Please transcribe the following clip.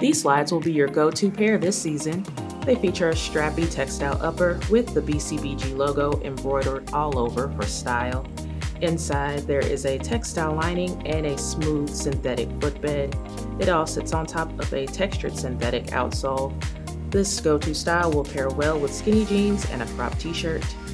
These slides will be your go-to pair this season. They feature a strappy textile upper with the BCBG logo embroidered all over for style. Inside, there is a textile lining and a smooth synthetic footbed. It all sits on top of a textured synthetic outsole. This go-to style will pair well with skinny jeans and a cropped t-shirt.